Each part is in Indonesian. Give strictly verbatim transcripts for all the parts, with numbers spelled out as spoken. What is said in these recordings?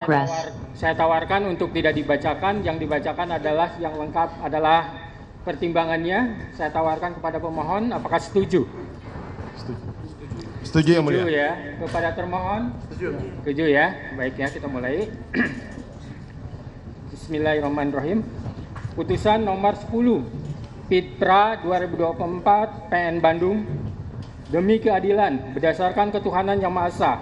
Progress. Saya tawarkan untuk tidak dibacakan, yang dibacakan adalah yang lengkap adalah pertimbangannya. Saya tawarkan kepada pemohon, apakah setuju? Setuju. Setuju yang mulia. Setuju ya. Kepada termohon? Setuju. Setuju ya. Baik ya, kita mulai. Bismillahirrahmanirrahim. Putusan nomor sepuluh Pitpra dua ribu dua puluh empat P N Bandung. Demi keadilan berdasarkan ketuhanan yang Maha Esa,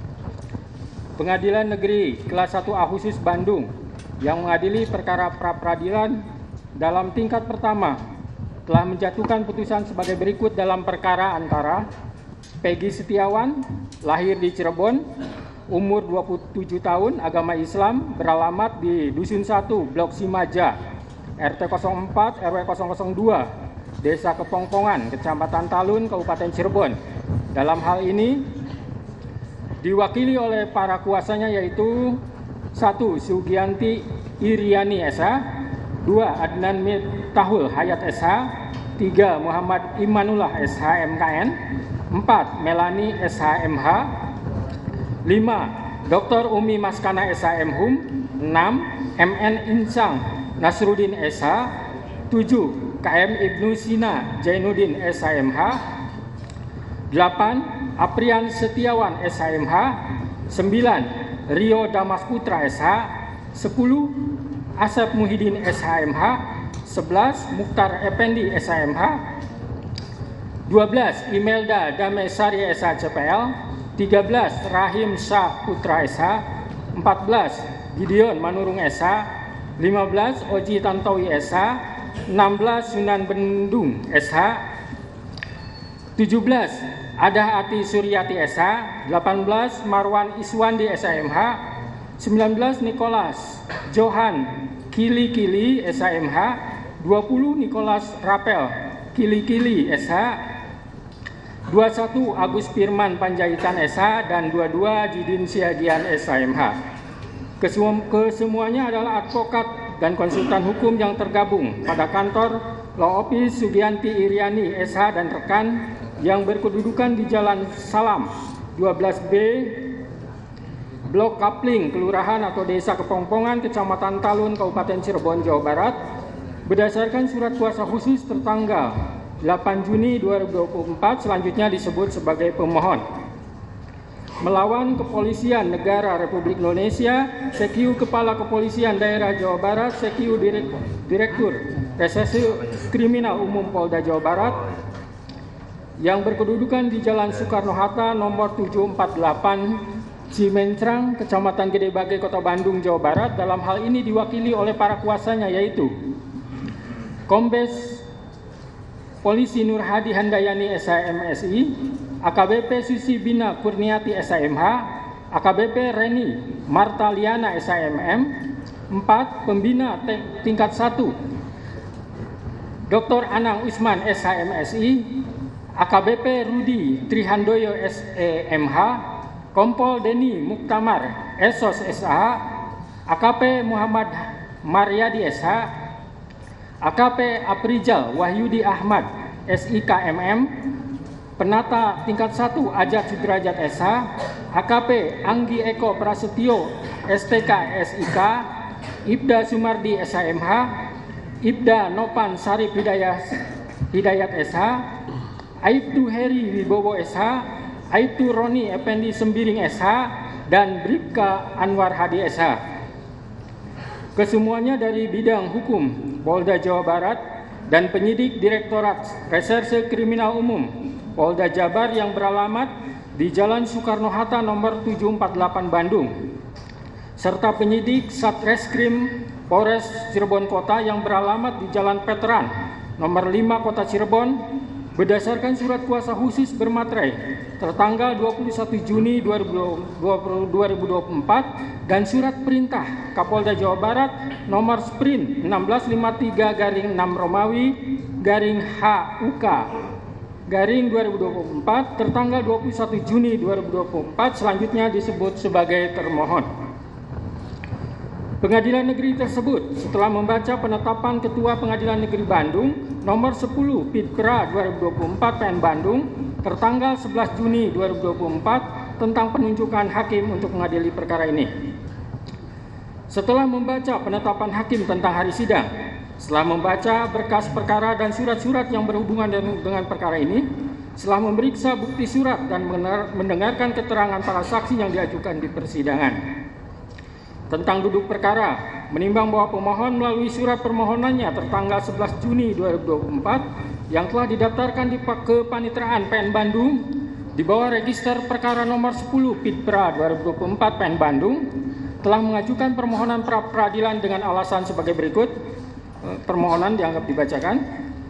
Pengadilan Negeri Kelas satu A Khusus Bandung yang mengadili perkara pra-peradilan dalam tingkat pertama telah menjatuhkan putusan sebagai berikut dalam perkara antara Peggy Setiawan, lahir di Cirebon, umur dua puluh tujuh tahun, agama Islam, beralamat di Dusun satu, Blok Simaja, R T nol empat R W nol nol dua, Desa Kepongpongan, Kecamatan Talun, Kabupaten Cirebon. Dalam hal ini diwakili oleh para kuasanya yaitu satu. Sugianti Iriani S H, dua. Adnan Miftahul Hayat S H, tiga. Muhammad Imanullah S H M K N, empat. Melani S H M H, lima. Doktor Umi Maskana S H M Hum, enam. M N Insang Nasruddin S H, tujuh. K M Ibnu Sina Jainuddin S H M H, delapan. Aprian Setiawan S H M H, sembilan. Rio Damas Putra S H, sepuluh. Asep Muhyiddin S H M H, sebelas. Mukhtar Effendi S H M H, dua belas. Imelda Damesari S H C P L, tiga belas. Rahim Syah Putra S H, empat belas. Gideon Manurung S H, lima belas. Oji Tantowi S H, enam belas. Sunan Bendung S H, tujuh belas. Adah Ati Suryati S H, delapan belas. Marwan Iswandi S H M H, sembilan belas. Nicholas Johan Kili Kili S H M H, dua puluh. Nicholas Rapel Kili Kili S H, dua puluh satu. Agus Firman Panjaitan S H, dan dua puluh dua. Jidin Siagian S H M H. Kesemuanya adalah advokat dan konsultan hukum yang tergabung pada kantor Law Office Sugianti Iriani S H dan rekan yang berkedudukan di Jalan Salam dua belas B, Blok Kapling, Kelurahan atau Desa Kepongpongan, Kecamatan Talun, Kabupaten Cirebon, Jawa Barat, berdasarkan surat kuasa khusus tertanggal delapan Juni dua ribu dua puluh empat, selanjutnya disebut sebagai pemohon. Melawan Kepolisian Negara Republik Indonesia, S Q Kepala Kepolisian Daerah Jawa Barat, S Q Direktur Reserse Kriminal Umum Polda Jawa Barat, yang berkedudukan di Jalan Soekarno-Hatta nomor tujuh empat delapan Cimencrang, Kecamatan Gede Bage, Kota Bandung, Jawa Barat. Dalam hal ini diwakili oleh para kuasanya yaitu Kombes Polisi Nur Hadi Handayani S H M S I, A K B P Susi Bina Kurniati S H M H, A K B P Reni Marta Liana S H M M, empat. Pembina tingkat satu Doktor Anang Usman S H M S I, A K B P Rudi Trihandoyo S E M H, Kompol Deni Muktamar S O S S H, A K P Muhammad Maryadi S H, A K P Aprijal Wahyudi Ahmad S I K M M, Penata tingkat satu Ajat Sudrajat S H, A K P Anggi Eko Prasetyo S T K S I K, Ibda Sumardi S H M H, Ibda Nopan Sarip Hidayat Hidayat S H, Aibtu Heri Wibowo S H, Aibtu Roni Effendi Sembiring S H, dan Bribka Anwar Hadi S H. Kesemuanya dari bidang hukum Polda Jawa Barat dan penyidik Direktorat Reserse Kriminal Umum Polda Jabar yang beralamat di Jalan Soekarno-Hatta nomor tujuh empat delapan Bandung, serta penyidik Satreskrim Polres Cirebon Kota yang beralamat di Jalan Veteran nomor lima Kota Cirebon, berdasarkan surat kuasa khusus bermaterai tertanggal dua puluh satu Juni dua ribu dua puluh empat dan surat perintah Kapolda Jawa Barat nomor Sprint enam belas lima puluh tiga garing enam Romawi garing H U K garing dua ribu dua puluh empat tertanggal dua puluh satu Juni dua ribu dua puluh empat, selanjutnya disebut sebagai termohon. Pengadilan Negeri tersebut setelah membaca penetapan Ketua Pengadilan Negeri Bandung nomor sepuluh Pitpra dua ribu dua puluh empat P N Bandung tertanggal sebelas Juni dua ribu dua puluh empat tentang penunjukan hakim untuk mengadili perkara ini. Setelah membaca penetapan hakim tentang hari sidang, setelah membaca berkas perkara dan surat-surat yang berhubungan dengan perkara ini, setelah memeriksa bukti surat dan mendengarkan keterangan para saksi yang diajukan di persidangan. Tentang duduk perkara, menimbang bahwa pemohon melalui surat permohonannya tertanggal sebelas Juni dua ribu dua puluh empat yang telah didaftarkan di Kepanitraan P N Bandung di bawah register perkara nomor sepuluh Pitpra dua ribu dua puluh empat P N Bandung telah mengajukan permohonan pra peradilan dengan alasan sebagai berikut. Permohonan dianggap dibacakan.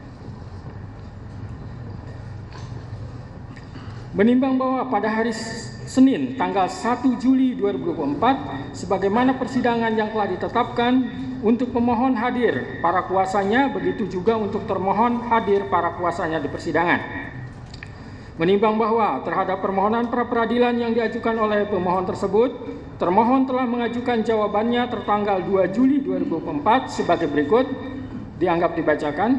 Menimbang bahwa pada hari Senin tanggal satu Juli dua ribu dua puluh empat sebagaimana persidangan yang telah ditetapkan untuk pemohon hadir para kuasanya, begitu juga untuk termohon hadir para kuasanya di persidangan. Menimbang bahwa terhadap permohonan pra peradilan yang diajukan oleh pemohon tersebut, termohon telah mengajukan jawabannya tertanggal dua Juli dua ribu dua puluh empat sebagai berikut, dianggap dibacakan.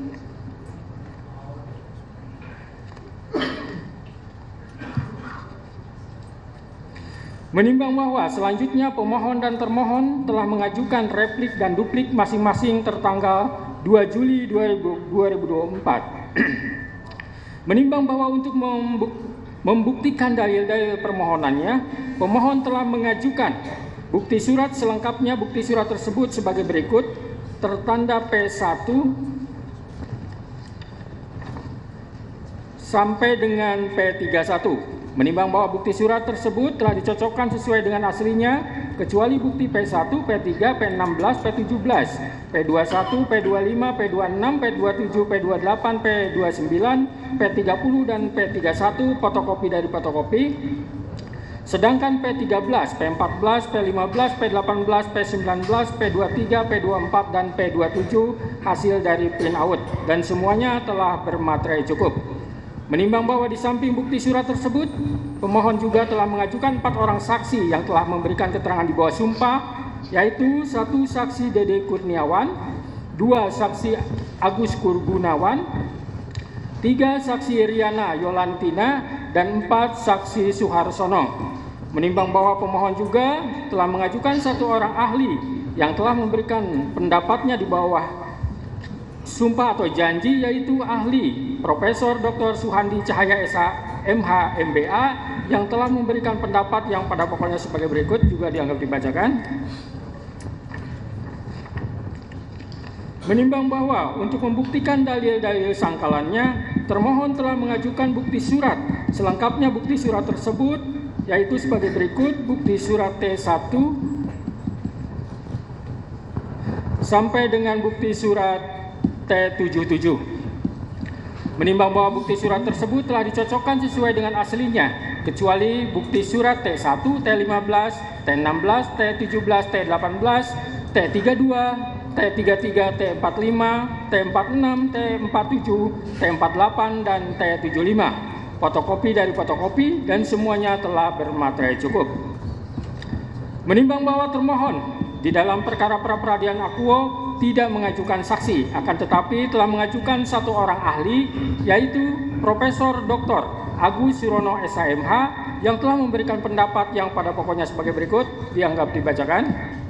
Menimbang bahwa selanjutnya pemohon dan termohon telah mengajukan replik dan duplik masing-masing tertanggal dua Juli dua ribu dua puluh empat. Menimbang bahwa untuk membuktikan dalil-dalil permohonannya, pemohon telah mengajukan bukti surat selengkapnya. Bukti surat tersebut sebagai berikut, tertanda P satu sampai dengan P tiga puluh satu. Menimbang bahwa bukti surat tersebut telah dicocokkan sesuai dengan aslinya, kecuali bukti P satu, P tiga, P enam belas, P tujuh belas, P dua puluh satu, P dua puluh lima, P dua puluh enam, P dua puluh tujuh, P dua puluh delapan, P dua puluh sembilan, P tiga puluh, dan P tiga puluh satu, fotokopi dari fotokopi. Sedangkan P tiga belas, P empat belas, P lima belas, P delapan belas, P sembilan belas, P dua puluh tiga, P dua puluh empat, dan P dua puluh tujuh hasil dari print out, dan semuanya telah bermaterai cukup. Menimbang bahwa di samping bukti surat tersebut, pemohon juga telah mengajukan empat orang saksi yang telah memberikan keterangan di bawah sumpah, yaitu satu saksi Dede Kurniawan, dua saksi Agus Kurgunawan, tiga saksi Riana Yolantina, dan empat saksi Suharsono. Menimbang bahwa pemohon juga telah mengajukan satu orang ahli yang telah memberikan pendapatnya di bawah sumpah atau janji, yaitu ahli Profesor Doktor Suhandi Cahaya S H M H M B A yang telah memberikan pendapat yang pada pokoknya sebagai berikut, juga dianggap dibacakan. Menimbang bahwa untuk membuktikan dalil-dalil sangkalannya, termohon telah mengajukan bukti surat selengkapnya. Bukti surat tersebut yaitu sebagai berikut: bukti surat T satu sampai dengan bukti surat T tujuh puluh tujuh. Menimbang bahwa bukti surat tersebut telah dicocokkan sesuai dengan aslinya, kecuali bukti surat T satu, T lima belas, T enam belas, T tujuh belas, T delapan belas, T tiga puluh dua, T tiga puluh tiga, T empat puluh lima, T empat puluh enam, T empat puluh tujuh, T empat puluh delapan, dan T tujuh puluh lima. Fotokopi dari fotokopi, dan semuanya telah bermaterai cukup. Menimbang bahwa termohon di dalam perkara pra peradilan akuo tidak mengajukan saksi, akan tetapi telah mengajukan satu orang ahli, yaitu Profesor Doktor Agus Surono S H M H yang telah memberikan pendapat yang pada pokoknya sebagai berikut, dianggap dibacakan.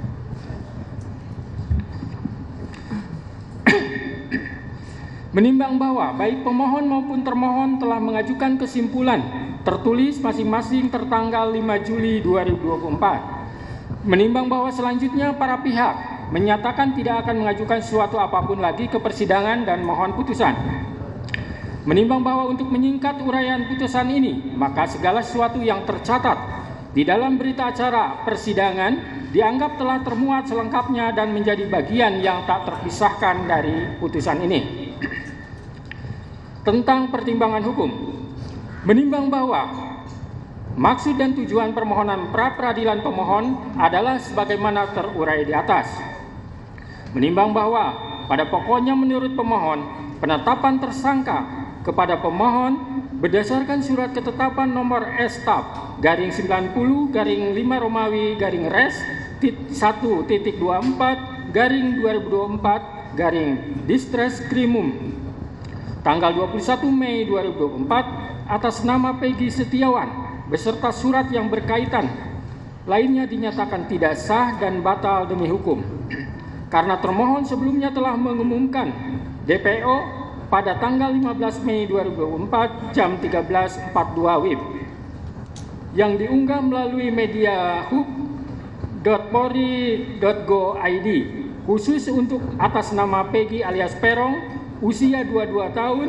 Menimbang bahwa baik pemohon maupun termohon telah mengajukan kesimpulan tertulis masing-masing tertanggal lima Juli dua ribu dua puluh empat. Menimbang bahwa selanjutnya para pihak menyatakan tidak akan mengajukan sesuatu apapun lagi ke persidangan dan mohon putusan. Menimbang bahwa untuk menyingkat uraian putusan ini, maka segala sesuatu yang tercatat di dalam berita acara persidangan dianggap telah termuat selengkapnya dan menjadi bagian yang tak terpisahkan dari putusan ini. Tentang pertimbangan hukum, menimbang bahwa maksud dan tujuan permohonan pra peradilan pemohon adalah sebagaimana terurai di atas. Menimbang bahwa pada pokoknya menurut pemohon, penetapan tersangka kepada pemohon berdasarkan surat ketetapan nomor S T A P garing sembilan puluh garing lima Romawi garing res satu titik dua puluh empat garing dua ribu dua puluh empat garing Distres Krimum tanggal dua puluh satu Mei dua ribu dua puluh empat atas nama Peggy Setiawan beserta surat yang berkaitan lainnya dinyatakan tidak sah dan batal demi hukum. Karena termohon sebelumnya telah mengumumkan D P O pada tanggal lima belas Mei dua ribu dua puluh empat jam tiga belas empat puluh dua W I B yang diunggah melalui media hub dot polri dot go titik I D khusus untuk atas nama Peggy alias Perong, usia dua puluh dua tahun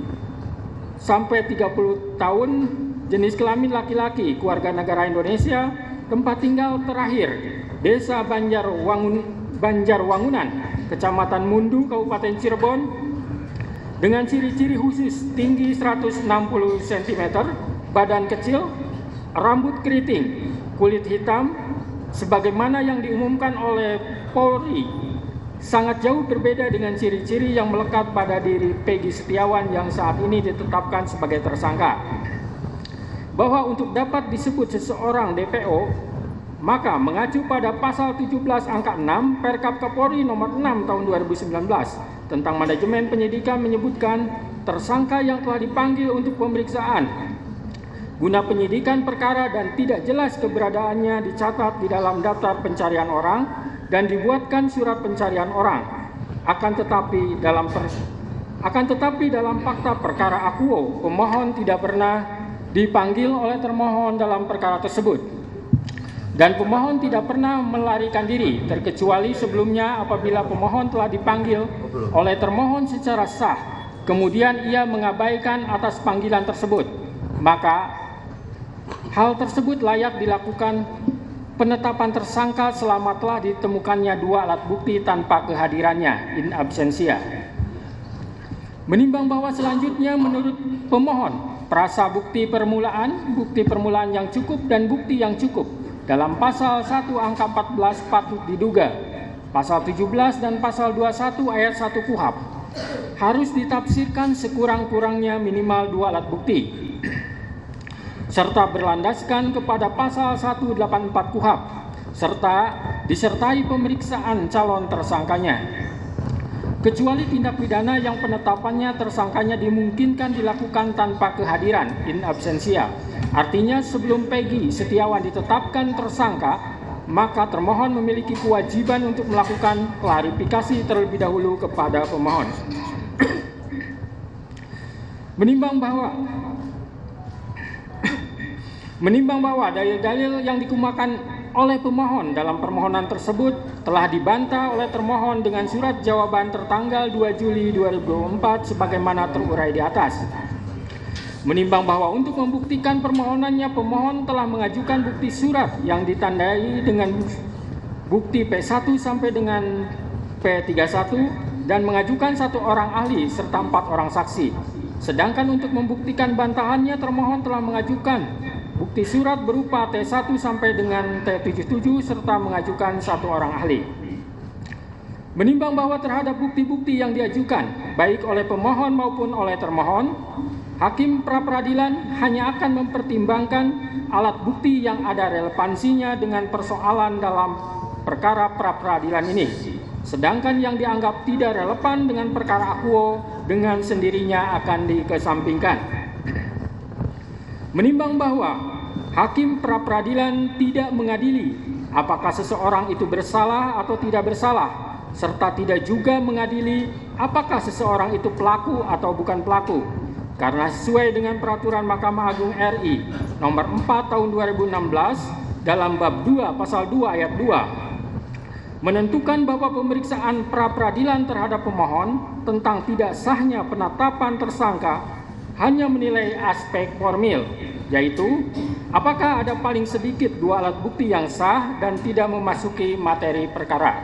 sampai tiga puluh tahun, jenis kelamin laki-laki, keluarga negara Indonesia, tempat tinggal terakhir Desa Banjarwangun Banjarwangunan, Kecamatan Mundu, Kabupaten Cirebon, dengan ciri-ciri khusus tinggi seratus enam puluh sentimeter, badan kecil, rambut keriting, kulit hitam, sebagaimana yang diumumkan oleh Polri, sangat jauh berbeda dengan ciri-ciri yang melekat pada diri Peggy Setiawan yang saat ini ditetapkan sebagai tersangka. Bahwa untuk dapat disebut seseorang D P O, maka mengacu pada pasal tujuh belas angka enam Perkap Kapolri nomor enam tahun dua ribu sembilan belas tentang manajemen penyidikan menyebutkan tersangka yang telah dipanggil untuk pemeriksaan guna penyidikan perkara dan tidak jelas keberadaannya dicatat di dalam daftar pencarian orang dan dibuatkan surat pencarian orang. Akan tetapi dalam per, akan tetapi dalam fakta perkara akuo, pemohon tidak pernah dipanggil oleh termohon dalam perkara tersebut. Dan pemohon tidak pernah melarikan diri, terkecuali sebelumnya apabila pemohon telah dipanggil oleh termohon secara sah, kemudian ia mengabaikan atas panggilan tersebut. Maka hal tersebut layak dilakukan penetapan tersangka selama telah ditemukannya dua alat bukti tanpa kehadirannya in absentia. Menimbang bahwa selanjutnya menurut pemohon, prasa bukti permulaan, bukti permulaan yang cukup dan bukti yang cukup dalam pasal satu angka empat belas patut diduga, pasal tujuh belas dan pasal dua puluh satu ayat satu Kuhap harus ditafsirkan sekurang-kurangnya minimal dua alat bukti, serta berlandaskan kepada pasal seratus delapan puluh empat Kuhap, serta disertai pemeriksaan calon tersangkanya. Kecuali tindak pidana yang penetapannya tersangkanya dimungkinkan dilakukan tanpa kehadiran in absentia. Artinya sebelum Peggy Setiawan ditetapkan tersangka, maka termohon memiliki kewajiban untuk melakukan klarifikasi terlebih dahulu kepada pemohon. Menimbang bahwa Menimbang bahwa dalil-dalil yang dikemukakan oleh pemohon dalam permohonan tersebut telah dibantah oleh termohon dengan surat jawaban tertanggal dua Juli dua ribu dua puluh empat sebagaimana terurai di atas. Menimbang bahwa untuk membuktikan permohonannya, pemohon telah mengajukan bukti surat yang ditandai dengan bukti P satu sampai dengan P tiga puluh satu dan mengajukan satu orang ahli serta empat orang saksi. Sedangkan untuk membuktikan bantahannya, termohon telah mengajukan bukti surat berupa T satu sampai dengan T tujuh puluh tujuh serta mengajukan satu orang ahli. Menimbang bahwa terhadap bukti-bukti yang diajukan baik oleh pemohon maupun oleh termohon, hakim pra-peradilan hanya akan mempertimbangkan alat bukti yang ada relevansinya dengan persoalan dalam perkara pra-peradilan ini. Sedangkan yang dianggap tidak relevan dengan perkara akuo dengan sendirinya akan dikesampingkan. Menimbang bahwa hakim pra-peradilan tidak mengadili apakah seseorang itu bersalah atau tidak bersalah, serta tidak juga mengadili apakah seseorang itu pelaku atau bukan pelaku, karena sesuai dengan peraturan Mahkamah Agung R I nomor empat tahun dua ribu enam belas dalam bab dua pasal dua ayat dua menentukan bahwa pemeriksaan pra-peradilan terhadap pemohon tentang tidak sahnya penetapan tersangka hanya menilai aspek formil, yaitu apakah ada paling sedikit dua alat bukti yang sah dan tidak memasuki materi perkara.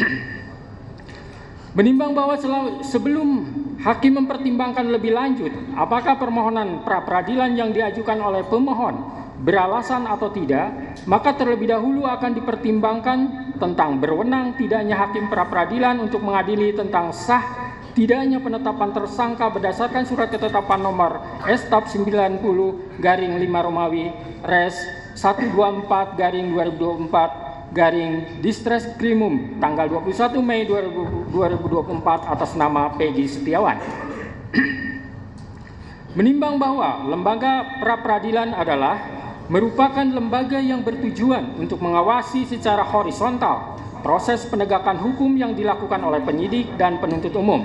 Menimbang bahwa sebelum hakim mempertimbangkan lebih lanjut apakah permohonan pra-peradilan yang diajukan oleh pemohon beralasan atau tidak, maka terlebih dahulu akan dipertimbangkan tentang berwenang tidaknya hakim pra-peradilan untuk mengadili tentang sah tidaknya penetapan tersangka berdasarkan surat ketetapan nomor S T A P sembilan puluh garing lima Romawi Res seratus dua puluh empat garing dua ribu dua puluh empat garing Distreskrimum tanggal dua puluh satu Mei dua ribu dua puluh empat atas nama Peggy Setiawan. Menimbang bahwa lembaga pra-peradilan adalah merupakan lembaga yang bertujuan untuk mengawasi secara horizontal proses penegakan hukum yang dilakukan oleh penyidik dan penuntut umum,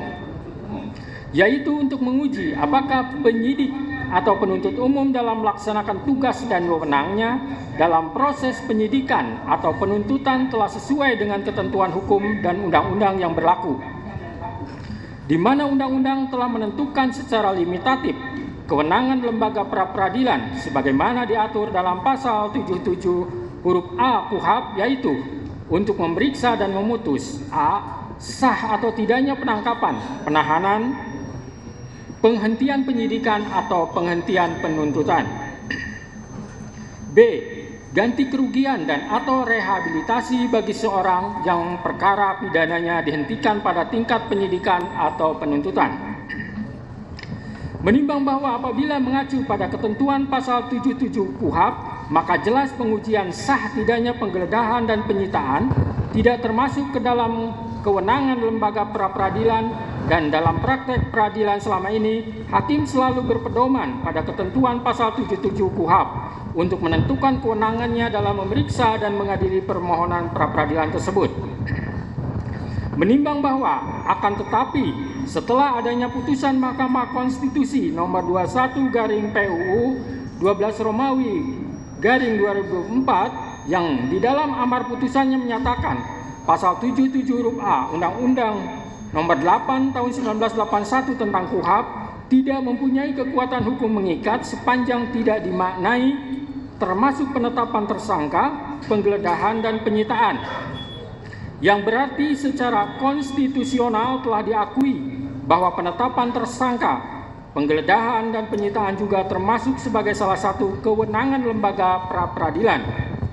yaitu untuk menguji apakah penyidik atau penuntut umum dalam melaksanakan tugas dan wewenangnya dalam proses penyidikan atau penuntutan telah sesuai dengan ketentuan hukum dan undang-undang yang berlaku, di mana undang-undang telah menentukan secara limitatif kewenangan lembaga pra-peradilan sebagaimana diatur dalam pasal tujuh puluh tujuh huruf A K U H A P, yaitu untuk memeriksa dan memutus a. sah atau tidaknya penangkapan, penahanan, penghentian penyidikan atau penghentian penuntutan. B. Ganti kerugian dan atau rehabilitasi bagi seorang yang perkara pidananya dihentikan pada tingkat penyidikan atau penuntutan. Menimbang bahwa apabila mengacu pada ketentuan pasal tujuh puluh tujuh K U H A P, maka jelas pengujian sah tidaknya penggeledahan dan penyitaan tidak termasuk ke dalam kewenangan lembaga pra-peradilan, dan dalam praktek peradilan selama ini, hakim selalu berpedoman pada ketentuan pasal tujuh puluh tujuh K U H A P untuk menentukan kewenangannya dalam memeriksa dan mengadili permohonan pra-peradilan tersebut. Menimbang bahwa akan tetapi setelah adanya putusan Mahkamah Konstitusi nomor dua puluh satu garing P U U dua belas Romawi garing dua ribu empat yang di dalam amar putusannya menyatakan pasal tujuh puluh tujuh huruf A Undang-Undang nomor delapan tahun seribu sembilan ratus delapan puluh satu tentang K U H A P tidak mempunyai kekuatan hukum mengikat sepanjang tidak dimaknai termasuk penetapan tersangka, penggeledahan dan penyitaan, yang berarti secara konstitusional telah diakui bahwa penetapan tersangka, penggeledahan dan penyitaan juga termasuk sebagai salah satu kewenangan lembaga pra-peradilan,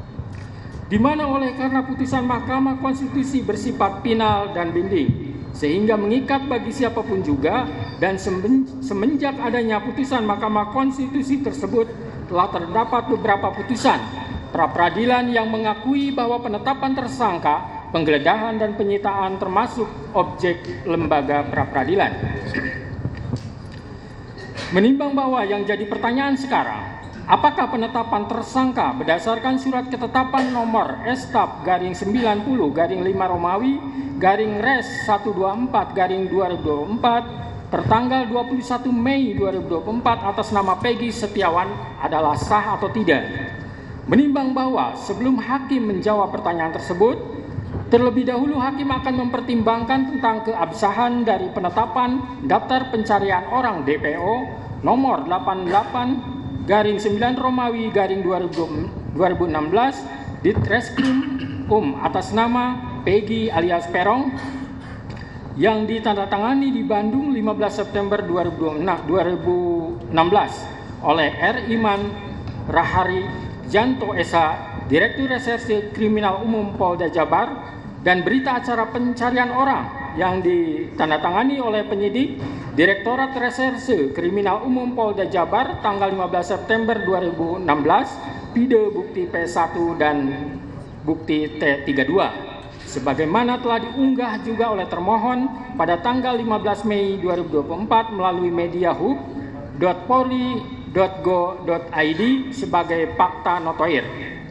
di mana oleh karena putusan Mahkamah Konstitusi bersifat final dan binding, sehingga mengikat bagi siapapun juga, dan semenjak adanya putusan Mahkamah Konstitusi tersebut telah terdapat beberapa putusan pra-peradilan yang mengakui bahwa penetapan tersangka, penggeledahan dan penyitaan termasuk objek lembaga pra-peradilan. Menimbang bahwa yang jadi pertanyaan sekarang, apakah penetapan tersangka berdasarkan surat ketetapan nomor Estap garing sembilan puluh garing lima Romawi garing Res seratus dua puluh empat garing dua ribu dua puluh empat tertanggal dua puluh satu Mei dua ribu dua puluh empat atas nama Peggy Setiawan adalah sah atau tidak? Menimbang bahwa sebelum hakim menjawab pertanyaan tersebut, terlebih dahulu hakim akan mempertimbangkan tentang keabsahan dari penetapan daftar pencarian orang D P O nomor delapan puluh delapan garing sembilan Romawi garing dua ribu enam belas Ditreskrim Um atas nama Peggy alias Perong yang ditandatangani di Bandung lima belas September dua ribu enam belas oleh R. Iman Rahari Janto S H, Direktur Reserse Kriminal Umum Polda Jabar, dan berita acara pencarian orang yang ditandatangani oleh penyidik Direktorat Reserse Kriminal Umum Polda Jabar tanggal lima belas September dua ribu enam belas, pide bukti P satu dan bukti T tiga puluh dua, sebagaimana telah diunggah juga oleh termohon pada tanggal lima belas Mei dua ribu dua puluh empat melalui mediahub dot polri dot go dot i d sebagai fakta notoir.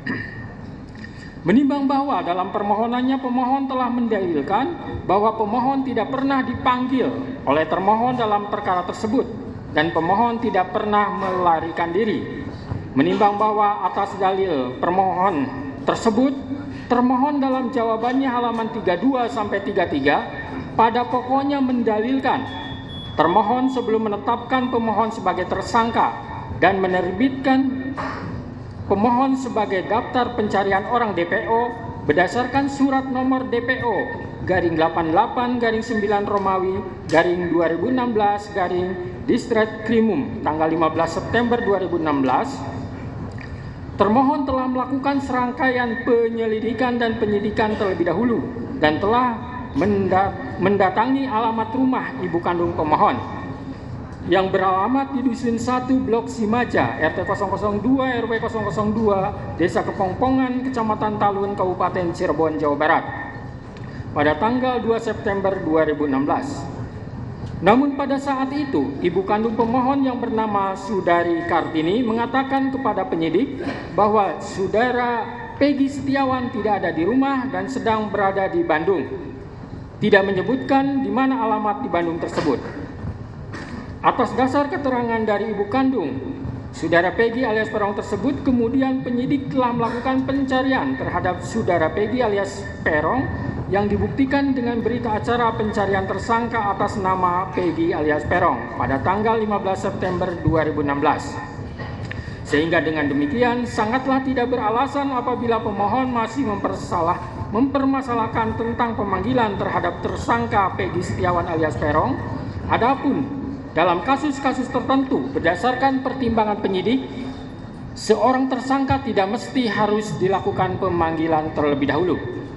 Menimbang bahwa dalam permohonannya pemohon telah mendalilkan bahwa pemohon tidak pernah dipanggil oleh termohon dalam perkara tersebut dan pemohon tidak pernah melarikan diri. Menimbang bahwa atas dalil permohon tersebut, termohon dalam jawabannya halaman tiga puluh dua sampai tiga puluh tiga pada pokoknya mendalilkan termohon sebelum menetapkan pemohon sebagai tersangka dan menerbitkan pemohon sebagai daftar pencarian orang D P O berdasarkan surat nomor D P O garing delapan puluh delapan garing sembilan Romawi garing dua ribu enam belas garing Ditreskrimum tanggal lima belas September dua ribu enam belas. Termohon telah melakukan serangkaian penyelidikan dan penyidikan terlebih dahulu dan telah mendatangi alamat rumah ibu kandung pemohon yang beralamat di Dusun satu Blok Simaja, R T nol nol dua R W nol nol dua, Desa Kepongpongan, Kecamatan Talun, Kabupaten Cirebon, Jawa Barat, pada tanggal dua September dua ribu enam belas. Namun pada saat itu, ibu kandung pemohon yang bernama Saudari Kartini mengatakan kepada penyidik bahwa saudara Peggy Setiawan tidak ada di rumah dan sedang berada di Bandung. Tidak menyebutkan di mana alamat di Bandung tersebut. Atas dasar keterangan dari ibu kandung, saudara Peggy alias Peron tersebut, kemudian penyidik telah melakukan pencarian terhadap saudara Peggy alias Peron yang dibuktikan dengan berita acara pencarian tersangka atas nama Peggy alias Peron pada tanggal lima belas September dua ribu enam belas. Sehingga dengan demikian sangatlah tidak beralasan apabila pemohon masih mempersalah, mempermasalahkan tentang pemanggilan terhadap tersangka Peggy Setiawan alias Peron. Adapun dalam kasus-kasus tertentu berdasarkan pertimbangan penyidik, seorang tersangka tidak mesti harus dilakukan pemanggilan terlebih dahulu.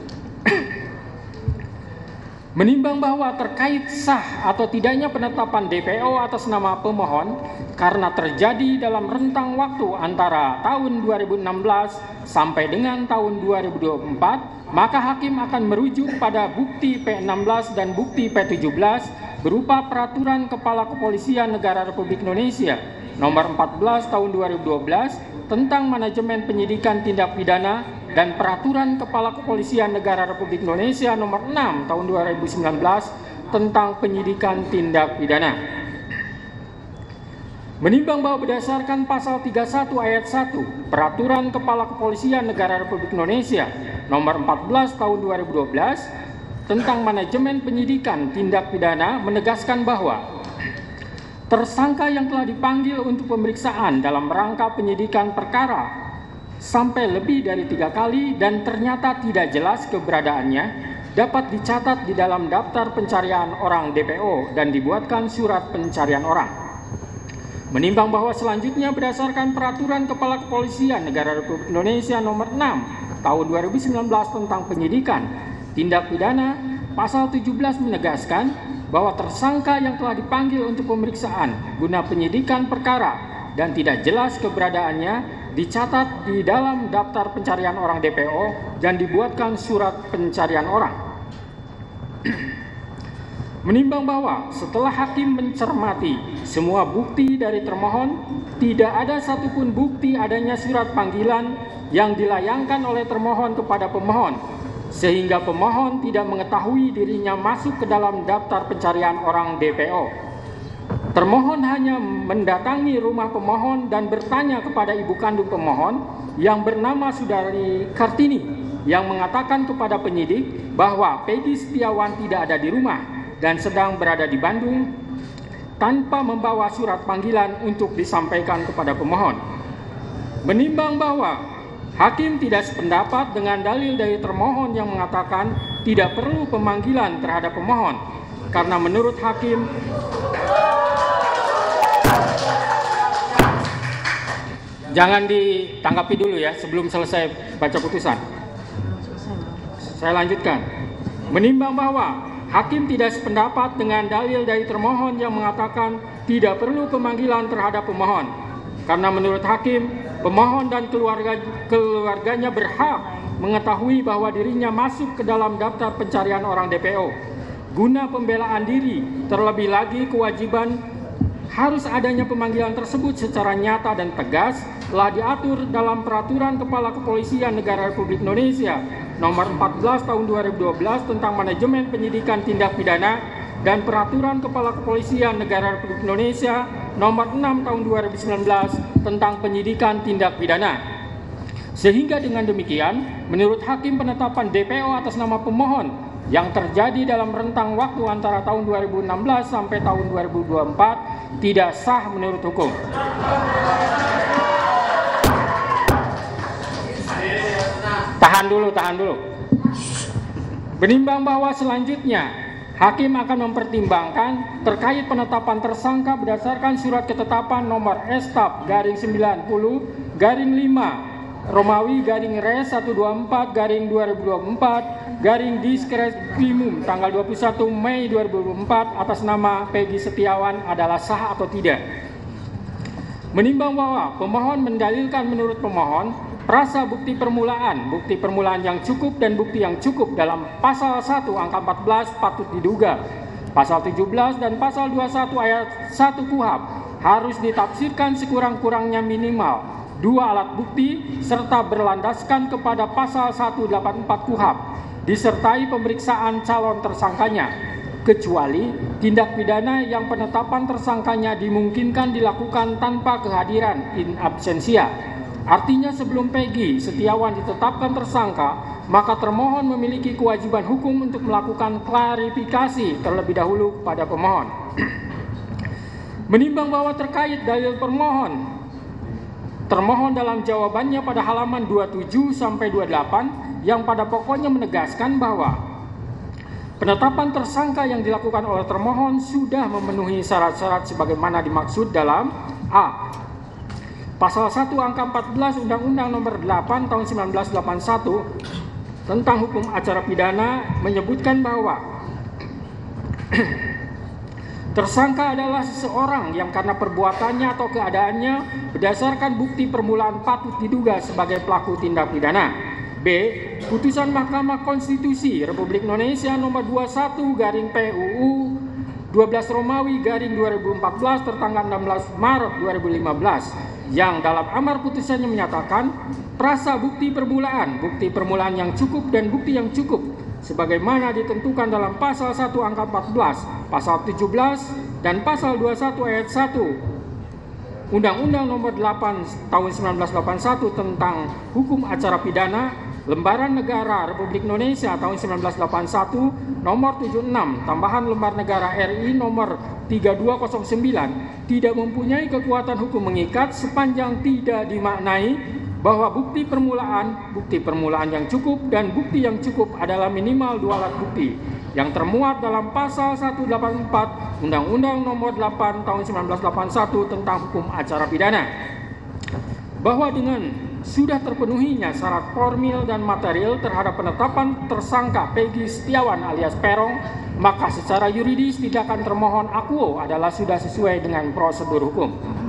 Menimbang bahwa terkait sah atau tidaknya penetapan D P O atas nama pemohon karena terjadi dalam rentang waktu antara tahun dua ribu enam belas sampai dengan tahun dua ribu dua puluh empat, maka hakim akan merujuk pada bukti P enam belas dan bukti P tujuh belas berupa Peraturan Kepala Kepolisian Negara Republik Indonesia Nomor empat belas Tahun dua ribu dua belas tentang manajemen penyidikan tindak pidana dan Peraturan Kepala Kepolisian Negara Republik Indonesia Nomor enam Tahun dua ribu sembilan belas tentang penyidikan tindak pidana. Menimbang bahwa berdasarkan pasal tiga puluh satu ayat satu Peraturan Kepala Kepolisian Negara Republik Indonesia Nomor empat belas Tahun dua ribu dua belas tentang manajemen penyidikan tindak pidana menegaskan bahwa tersangka yang telah dipanggil untuk pemeriksaan dalam rangka penyidikan perkara sampai lebih dari tiga kali dan ternyata tidak jelas keberadaannya dapat dicatat di dalam daftar pencarian orang D P O dan dibuatkan surat pencarian orang. Menimbang bahwa selanjutnya berdasarkan Peraturan Kepala Kepolisian Negara Republik Indonesia Nomor enam Tahun dua ribu sembilan belas tentang penyidikan tindak pidana, pasal tujuh belas menegaskan bahwa tersangka yang telah dipanggil untuk pemeriksaan guna penyidikan perkara dan tidak jelas keberadaannya dicatat di dalam daftar pencarian orang D P O dan dibuatkan surat pencarian orang. Menimbang bahwa setelah hakim mencermati semua bukti dari termohon, tidak ada satupun bukti adanya surat panggilan yang dilayangkan oleh termohon kepada pemohon, sehingga pemohon tidak mengetahui dirinya masuk ke dalam daftar pencarian orang D P O. Termohon hanya mendatangi rumah pemohon dan bertanya kepada ibu kandung pemohon yang bernama Saudari Kartini yang mengatakan kepada penyidik bahwa Peggy Setiawan tidak ada di rumah dan sedang berada di Bandung tanpa membawa surat panggilan untuk disampaikan kepada pemohon. Menimbang bahwa hakim tidak sependapat dengan dalil dari termohon yang mengatakan tidak perlu pemanggilan terhadap pemohon, karena menurut hakim jangan ditanggapi dulu ya sebelum selesai baca putusan. Saya lanjutkan. Menimbang bahwa hakim tidak sependapat dengan dalil dari termohon yang mengatakan tidak perlu pemanggilan terhadap pemohon, karena menurut hakim pemohon dan keluarga, keluarganya berhak mengetahui bahwa dirinya masuk ke dalam daftar pencarian orang D P O. Guna pembelaan diri, terlebih lagi kewajiban harus adanya pemanggilan tersebut secara nyata dan tegas telah diatur dalam Peraturan Kepala Kepolisian Negara Republik Indonesia Nomor empat belas Tahun dua ribu dua belas tentang manajemen penyidikan tindak pidana dan Peraturan Kepala Kepolisian Negara Republik Indonesia Nomor enam Tahun dua ribu sembilan belas tentang penyidikan tindak pidana. Sehingga dengan demikian, menurut hakim penetapan D P O atas nama pemohon yang terjadi dalam rentang waktu antara tahun dua ribu enam belas sampai tahun dua ribu dua puluh empat tidak sah menurut hukum. Tahan dulu, tahan dulu. Menimbang bahwa selanjutnya hakim akan mempertimbangkan terkait penetapan tersangka berdasarkan surat ketetapan nomor Estap garing sembilan puluh garing lima Romawi garing Res seratus dua puluh empat garing dua ribu dua puluh empat garing Diskrimum tanggal dua puluh satu Mei dua ribu dua puluh empat atas nama Peggy Setiawan adalah sah atau tidak. Menimbang bahwa pemohon mendalilkan menurut pemohon prasa bukti permulaan, bukti permulaan yang cukup dan bukti yang cukup dalam pasal satu angka empat belas patut diduga Pasal tujuh belas dan pasal dua puluh satu ayat satu K U H A P harus ditafsirkan sekurang-kurangnya minimal dua alat bukti serta berlandaskan kepada pasal seratus delapan puluh empat K U H A P disertai pemeriksaan calon tersangkanya, kecuali tindak pidana yang penetapan tersangkanya dimungkinkan dilakukan tanpa kehadiran in absentia. Artinya sebelum Peggy Setiawan ditetapkan tersangka, maka termohon memiliki kewajiban hukum untuk melakukan klarifikasi terlebih dahulu pada pemohon. Menimbang bahwa terkait dalil permohon, termohon dalam jawabannya pada halaman dua puluh tujuh sampai dua puluh delapan yang pada pokoknya menegaskan bahwa penetapan tersangka yang dilakukan oleh termohon sudah memenuhi syarat-syarat sebagaimana dimaksud dalam A. Pasal satu angka empat belas Undang-Undang Nomor delapan Tahun seribu sembilan ratus delapan puluh satu tentang hukum acara pidana menyebutkan bahwa tersangka adalah seseorang yang karena perbuatannya atau keadaannya berdasarkan bukti permulaan patut diduga sebagai pelaku tindak pidana. B. Putusan Mahkamah Konstitusi Republik Indonesia nomor dua puluh satu garing P U U dua belas Romawi garing dua ribu empat belas tertanggal enam belas Maret dua ribu lima belas yang dalam amar putusannya menyatakan prasa bukti permulaan, bukti permulaan yang cukup dan bukti yang cukup sebagaimana ditentukan dalam pasal satu angka empat belas, pasal tujuh belas dan pasal dua puluh satu ayat satu Undang-Undang Nomor delapan Tahun seribu sembilan ratus delapan puluh satu tentang hukum acara pidana, Lembaran Negara Republik Indonesia tahun seribu sembilan ratus delapan puluh satu nomor tujuh puluh enam tambahan Lembar Negara R I nomor tiga dua nol sembilan tidak mempunyai kekuatan hukum mengikat sepanjang tidak dimaknai bahwa bukti permulaan, bukti permulaan yang cukup dan bukti yang cukup adalah minimal dua alat bukti yang termuat dalam pasal seratus delapan puluh empat Undang-Undang Nomor delapan Tahun seribu sembilan ratus delapan puluh satu tentang hukum acara pidana. Bahwa dengan sudah terpenuhinya syarat formil dan material terhadap penetapan tersangka Peggy Setiawan alias Peron, maka secara yuridis tindakan termohon akuo adalah sudah sesuai dengan prosedur hukum.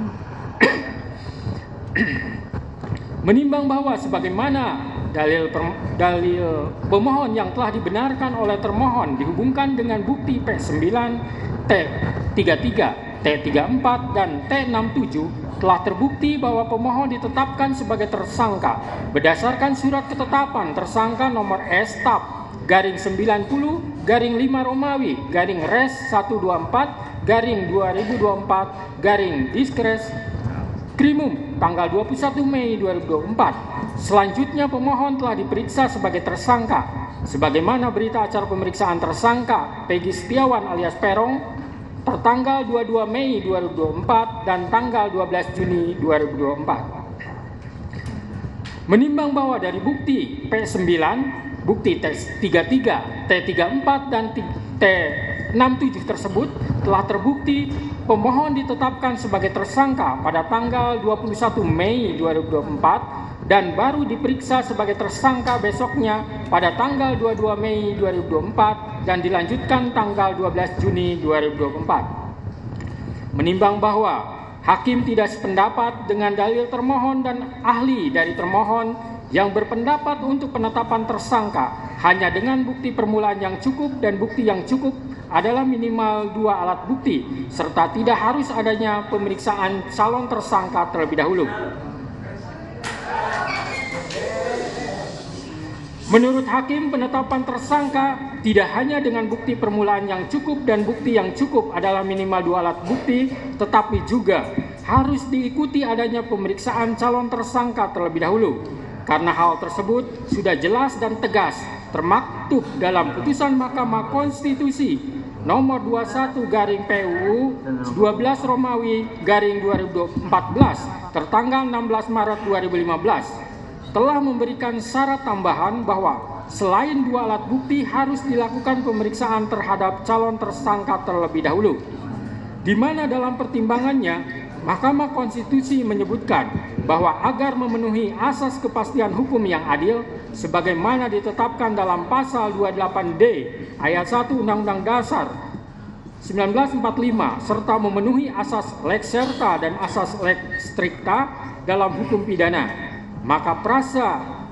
Menimbang bahwa sebagaimana dalil per, dalil pemohon yang telah dibenarkan oleh termohon dihubungkan dengan bukti P sembilan, T tiga puluh tiga, T tiga puluh empat dan T enam puluh tujuh telah terbukti bahwa pemohon ditetapkan sebagai tersangka berdasarkan surat ketetapan tersangka nomor S T A P garing sembilan puluh garing lima Romawi garing res seratus dua puluh empat garing dua ribu dua puluh empat garing diskres krimum tanggal dua puluh satu Mei dua ribu dua puluh empat. Selanjutnya pemohon telah diperiksa sebagai tersangka sebagaimana berita acara pemeriksaan tersangka Peggy Setiawan alias Peron tertanggal dua puluh dua Mei dua ribu dua puluh empat dan tanggal dua belas Juni dua ribu dua puluh empat. Menimbang bahwa dari bukti P sembilan, bukti T tiga puluh tiga, T tiga puluh empat dan T enam puluh tujuh tersebut telah terbukti pemohon ditetapkan sebagai tersangka pada tanggal dua puluh satu Mei dua ribu dua puluh empat dan baru diperiksa sebagai tersangka besoknya pada tanggal dua puluh dua Mei dua ribu dua puluh empat dan dilanjutkan tanggal dua belas Juni dua ribu dua puluh empat. Menimbang bahwa hakim tidak sependapat dengan dalil termohon dan ahli dari termohon yang berpendapat untuk penetapan tersangka hanya dengan bukti permulaan yang cukup dan bukti yang cukup adalah minimal dua alat bukti serta tidak harus adanya pemeriksaan calon tersangka terlebih dahulu. Menurut hakim, penetapan tersangka tidak hanya dengan bukti permulaan yang cukup dan bukti yang cukup adalah minimal dua alat bukti, tetapi juga harus diikuti adanya pemeriksaan calon tersangka terlebih dahulu. Karena hal tersebut sudah jelas dan tegas termaktub dalam putusan Mahkamah Konstitusi nomor dua puluh satu garing P U U dua belas Romawi garing dua ribu empat belas tertanggal enam belas Maret dua ribu lima belas. Telah memberikan syarat tambahan bahwa selain dua alat bukti harus dilakukan pemeriksaan terhadap calon tersangka terlebih dahulu. Di mana dalam pertimbangannya, Mahkamah Konstitusi menyebutkan bahwa agar memenuhi asas kepastian hukum yang adil, sebagaimana ditetapkan dalam pasal dua puluh delapan D ayat satu Undang-Undang Dasar seribu sembilan ratus empat puluh lima, serta memenuhi asas lex serta dan asas lex stricta dalam hukum pidana, maka prasa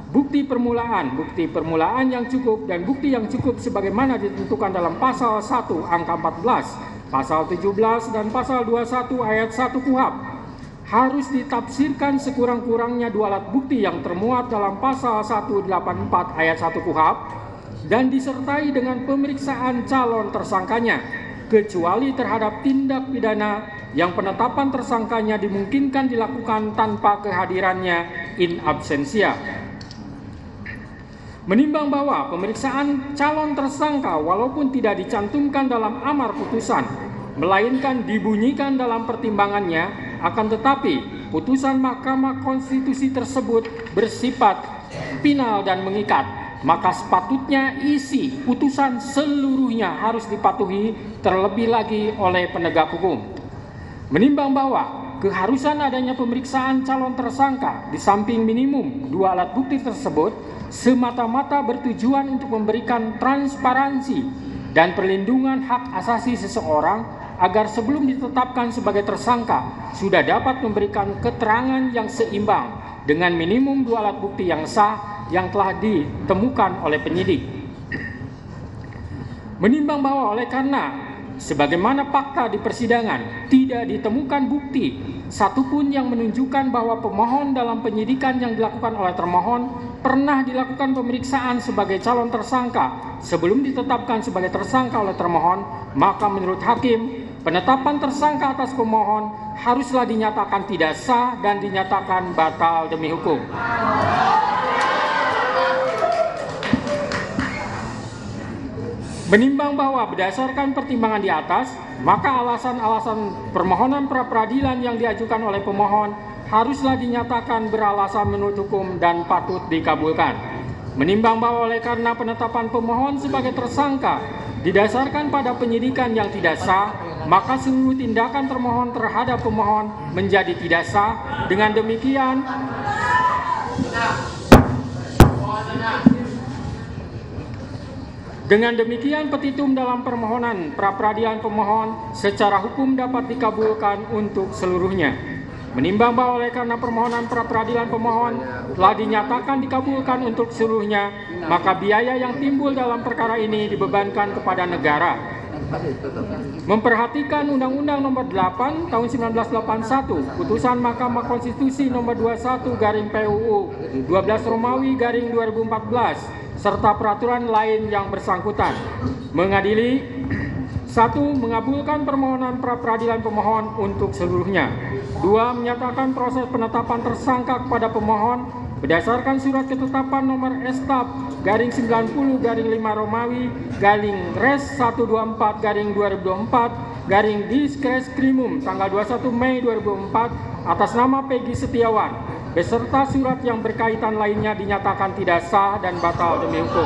bukti permulaan, bukti permulaan yang cukup dan bukti yang cukup sebagaimana ditentukan dalam pasal satu angka empat belas, pasal tujuh belas dan pasal dua puluh satu ayat satu K U H A P harus ditafsirkan sekurang-kurangnya dua alat bukti yang termuat dalam pasal seratus delapan puluh empat ayat satu K U H A P dan disertai dengan pemeriksaan calon tersangkanya, kecuali terhadap tindak pidana yang penetapan tersangkanya dimungkinkan dilakukan tanpa kehadirannya in absentia. Menimbang bahwa pemeriksaan calon tersangka walaupun tidak dicantumkan dalam amar putusan, melainkan dibunyikan dalam pertimbangannya, akan tetapi putusan Mahkamah Konstitusi tersebut bersifat final dan mengikat, maka sepatutnya isi putusan seluruhnya harus dipatuhi terlebih lagi oleh penegak hukum. Menimbang bahwa keharusan adanya pemeriksaan calon tersangka di samping minimum dua alat bukti tersebut semata-mata bertujuan untuk memberikan transparansi dan perlindungan hak asasi seseorang agar sebelum ditetapkan sebagai tersangka sudah dapat memberikan keterangan yang seimbang dengan minimum dua alat bukti yang sah yang telah ditemukan oleh penyidik. Menimbang bahwa oleh karena sebagaimana fakta di persidangan tidak ditemukan bukti satupun yang menunjukkan bahwa pemohon dalam penyidikan yang dilakukan oleh termohon pernah dilakukan pemeriksaan sebagai calon tersangka sebelum ditetapkan sebagai tersangka oleh termohon, maka menurut hakim penetapan tersangka atas pemohon haruslah dinyatakan tidak sah dan dinyatakan batal demi hukum. Menimbang bahwa berdasarkan pertimbangan di atas, maka alasan-alasan permohonan pra-peradilan yang diajukan oleh pemohon haruslah dinyatakan beralasan menurut hukum dan patut dikabulkan. Menimbang bahwa oleh karena penetapan pemohon sebagai tersangka didasarkan pada penyidikan yang tidak sah, maka seluruh tindakan termohon terhadap pemohon menjadi tidak sah. Dengan demikian, Dengan demikian petitum dalam permohonan pra-peradilan pemohon secara hukum dapat dikabulkan untuk seluruhnya. Menimbang bahwa oleh karena permohonan pra-peradilan pemohon telah dinyatakan dikabulkan untuk seluruhnya, maka biaya yang timbul dalam perkara ini dibebankan kepada negara. Memperhatikan Undang-Undang Nomor delapan Tahun seribu sembilan ratus delapan puluh satu, Putusan Mahkamah Konstitusi Nomor dua puluh satu garing P U U dua belas Romawi garing dua ribu empat belas serta peraturan lain yang bersangkutan, mengadili satu. Mengabulkan permohonan pra-peradilan pemohon untuk seluruhnya. Dua. Menyatakan proses penetapan tersangka kepada pemohon berdasarkan surat ketetapan nomor Estap garing sembilan puluh garing lima Romawi garing Res seratus dua puluh empat garing dua ribu dua puluh empat garing Diskreskrimum tanggal dua puluh satu Mei dua ribu empat atas nama Peggy Setiawan beserta surat yang berkaitan lainnya dinyatakan tidak sah dan batal demi hukum.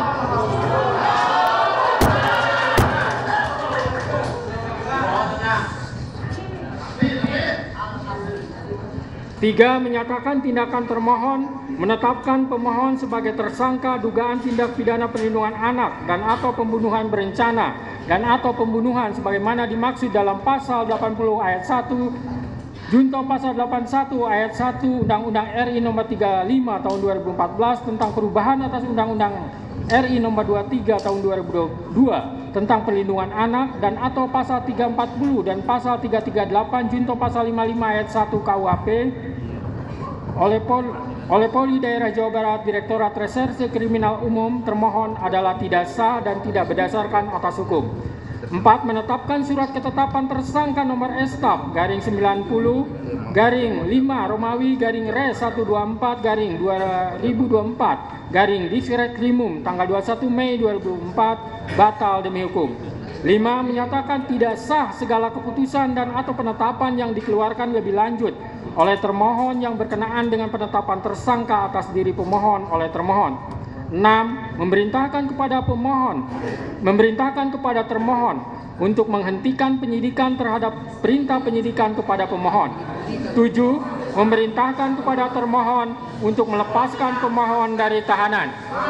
Tiga. Menyatakan tindakan termohon menetapkan pemohon sebagai tersangka dugaan tindak pidana perlindungan anak dan atau pembunuhan berencana dan atau pembunuhan sebagaimana dimaksud dalam pasal delapan puluh ayat satu junto pasal delapan puluh satu ayat satu Undang-Undang R I Nomor tiga puluh lima Tahun dua ribu empat belas tentang perubahan atas Undang-Undang R I Nomor dua puluh tiga Tahun dua ribu dua puluh dua tentang perlindungan anak dan atau pasal tiga ratus empat puluh dan pasal tiga ratus tiga puluh delapan junto pasal lima puluh lima ayat satu K U H P oleh Pol oleh Polri Daerah Jawa Barat Direktorat Reserse Kriminal Umum termohon adalah tidak sah dan tidak berdasarkan atas hukum. Empat. Menetapkan surat ketetapan tersangka nomor Estap garing sembilan puluh garing lima Romawi garing Res seratus dua puluh empat garing dua ribu dua puluh empat garing Diskreskrimum tanggal dua puluh satu Mei dua ribu empat batal demi hukum. Lima. Menyatakan tidak sah segala keputusan dan atau penetapan yang dikeluarkan lebih lanjut oleh termohon yang berkenaan dengan penetapan tersangka atas diri pemohon oleh termohon. Enam. Memerintahkan kepada pemohon, memerintahkan kepada termohon untuk menghentikan penyidikan terhadap perintah penyidikan kepada pemohon. Tujuh. Memerintahkan kepada termohon untuk melepaskan pemohon dari tahanan.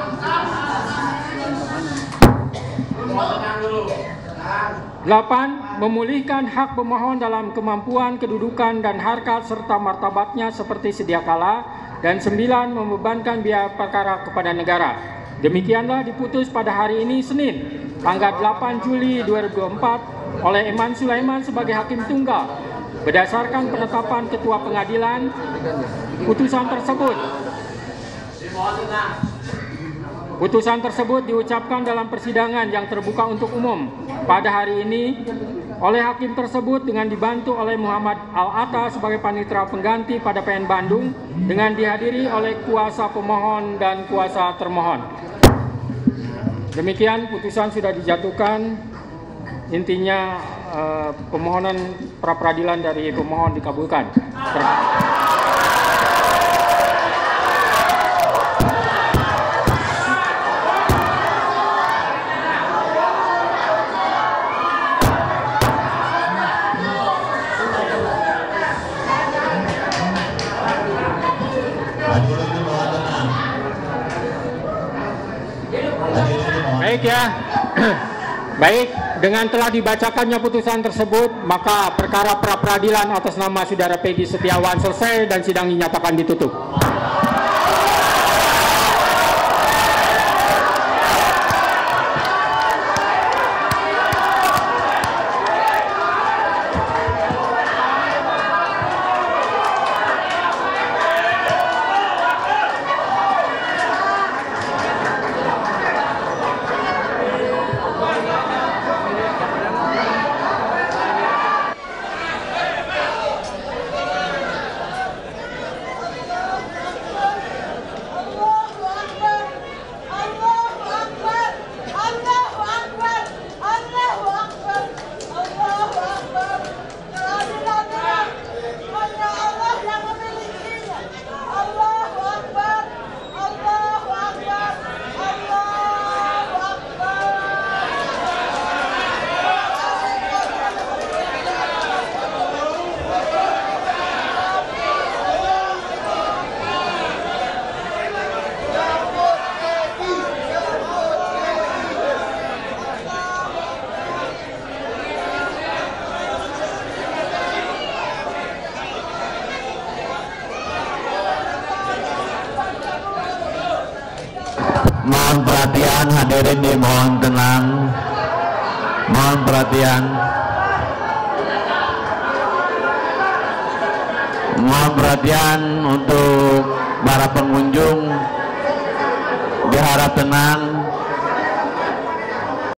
Delapan. Memulihkan hak pemohon dalam kemampuan, kedudukan, dan harkat serta martabatnya seperti sedia kala dan sembilan membebankan biaya perkara kepada negara. Demikianlah diputus pada hari ini Senin, tanggal delapan Juli dua ribu dua puluh empat oleh Eman Sulaiman sebagai Hakim Tunggal. Berdasarkan penetapan Ketua Pengadilan, putusan tersebut Putusan tersebut diucapkan dalam persidangan yang terbuka untuk umum pada hari ini oleh hakim tersebut dengan dibantu oleh Muhammad Al-Atta sebagai panitera pengganti pada P N Bandung dengan dihadiri oleh kuasa pemohon dan kuasa termohon. Demikian putusan sudah dijatuhkan. Intinya eh, pemohonan pra peradilan dari pemohon dikabulkan. Baik ya, baik, dengan telah dibacakannya putusan tersebut, maka perkara pra peradilan atas nama Saudara Peggy Setiawan selesai dan sidang dinyatakan ditutup. Mohon perhatian hadirin, dimohon tenang. Mohon perhatian. Mohon perhatian untuk para pengunjung. Diharap tenang.